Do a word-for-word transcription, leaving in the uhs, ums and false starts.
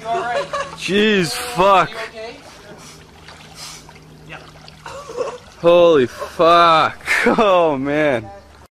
You alright? Jeez, fuck. You okay? Yeah. Holy fuck. Oh man.